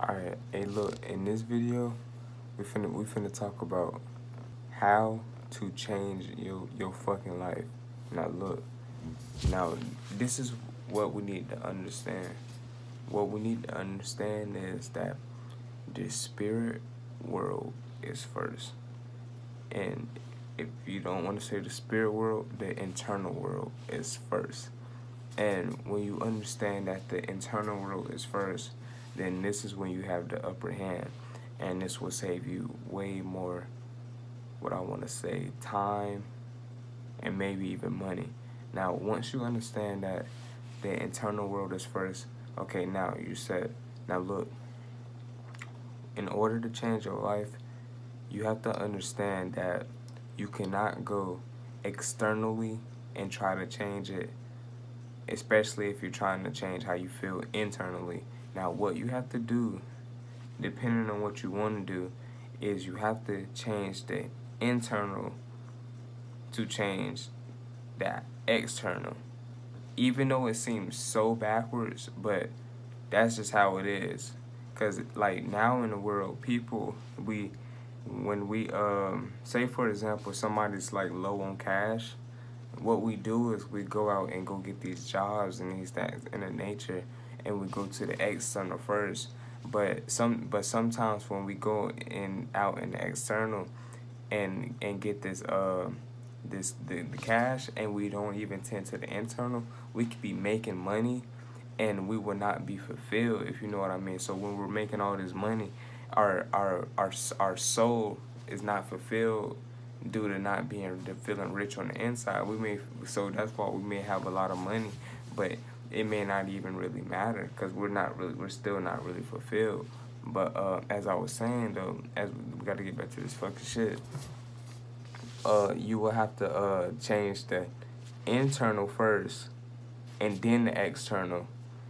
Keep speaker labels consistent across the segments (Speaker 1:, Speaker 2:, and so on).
Speaker 1: Alright, hey look, in this video, we finna talk about how to change your fucking life. Now look, now this is what we need to understand. What we need to understand is that the spirit world is first. And if you don't want to say the spirit world, the internal world is first. And when you understand that the internal world is first, then this is when you have the upper hand. And this will save you way more, what I want to say, time and maybe even money. Now, once you understand that the internal world is first, okay, now you said, now look, in order to change your life, you have to understand that you cannot go externally and try to change it, especially if you're trying to change how you feel internally. Now, what you have to do, depending on what you want to do, is you have to change the internal to change that external. Even though it seems so backwards, but that's just how it is. Because, like, now in the world, people, when we, say, for example, somebody's, like, low on cash, what we do is we go out and go get these jobs and these things in the nature, and we go to the external first. But sometimes when we go out in the external and get this the cash, and we don't even tend to the internal, we could be making money and we will not be fulfilled, if you know what I mean. So when we're making all this money, our soul is not fulfilled due to not feeling rich on the inside. So that's why we may have a lot of money, but it may not even really matter because we're still not really fulfilled. But as I was saying though, as we got to get back to this fucking shit, you will have to change the internal first and then the external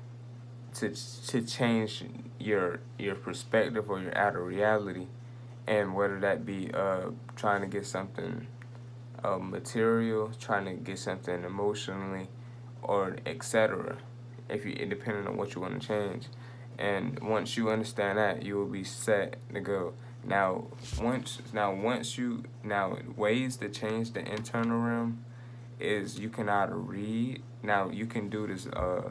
Speaker 1: to change your perspective or your outer reality. And whether that be trying to get something material, trying to get something emotionally, or etc. Depending on what you want to change. And once you understand that, you will be set to go. Now ways to change the internal realm is you can either read. Now you can do this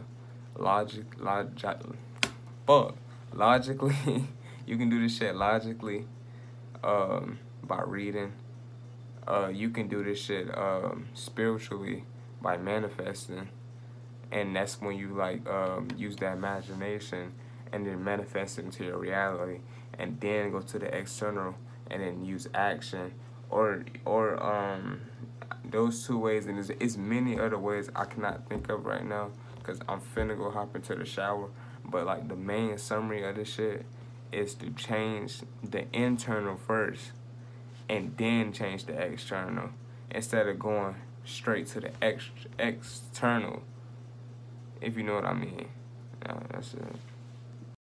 Speaker 1: logically. You can do this shit logically by reading. You can do this shit spiritually by manifesting, and that's when you like use that imagination and then manifest it into your reality, and then go to the external and then use action or those two ways. And it's many other ways I cannot think of right now because I'm finna go hop into the shower. But like the main summary of this shit is to change the internal first and then change the external instead of going straight to the external, if you know what I mean. That's it.